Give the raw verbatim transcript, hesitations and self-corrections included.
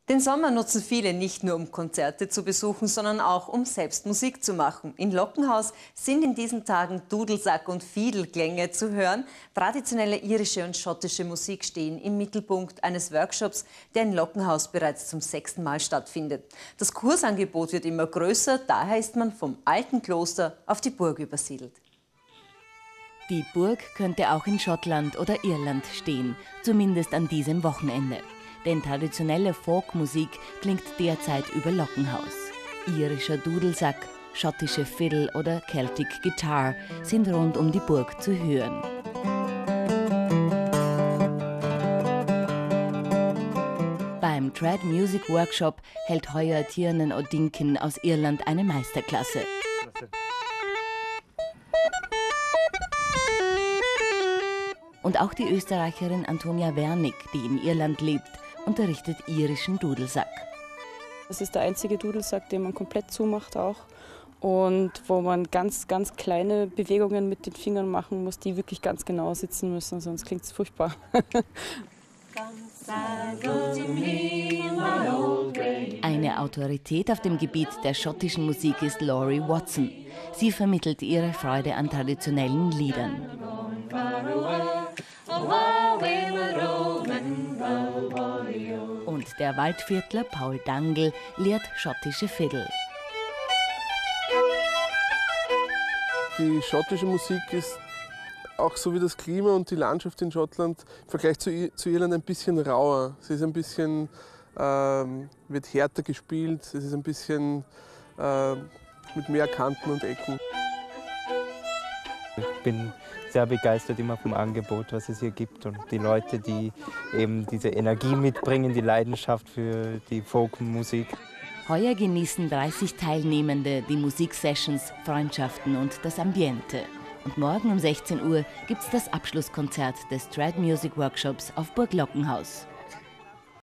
Den Sommer nutzen viele nicht nur, um Konzerte zu besuchen, sondern auch, um selbst Musik zu machen. In Lockenhaus sind in diesen Tagen Dudelsack- und Fiedelklänge zu hören. Traditionelle irische und schottische Musik stehen im Mittelpunkt eines Workshops, der in Lockenhaus bereits zum sechsten Mal stattfindet. Das Kursangebot wird immer größer, daher ist man vom alten Kloster auf die Burg übersiedelt. Die Burg könnte auch in Schottland oder Irland stehen, zumindest an diesem Wochenende. Denn traditionelle Folkmusik klingt derzeit über Lockenhaus. Irischer Dudelsack, schottische Fiddle oder Celtic Guitar sind rund um die Burg zu hören. Beim Trad Music Workshop hält heuer Tiernan O'Dinkin aus Irland eine Meisterklasse. Und auch die Österreicherin Antonia Wernick, die in Irland lebt, unterrichtet irischen Dudelsack. Das ist der einzige Dudelsack, den man komplett zumacht auch und wo man ganz, ganz kleine Bewegungen mit den Fingern machen muss, die wirklich ganz genau sitzen müssen, sonst klingt es furchtbar. Eine Autorität auf dem Gebiet der schottischen Musik ist Laurie Watson. Sie vermittelt ihre Freude an traditionellen Liedern. Und der Waldviertler Paul Dangle lehrt schottische Fiddle. Die schottische Musik ist auch so wie das Klima und die Landschaft in Schottland im Vergleich zu, zu Irland ein bisschen rauer. Sie ist ein bisschen, ähm, wird härter gespielt, es ist ein bisschen äh, mit mehr Kanten und Ecken. Ich bin sehr begeistert immer vom Angebot, was es hier gibt und die Leute, die eben diese Energie mitbringen, die Leidenschaft für die Folkmusik. Heuer genießen dreißig Teilnehmende die Musiksessions, Freundschaften und das Ambiente. Und morgen um sechzehn Uhr gibt es das Abschlusskonzert des Trad Music Workshops auf Burg Lockenhaus.